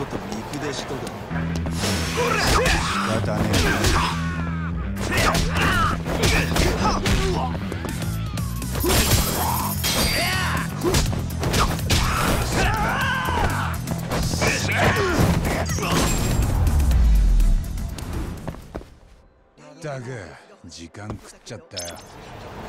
と見下しとだ。 仕方ねえ。ったく時間食っちゃったよ。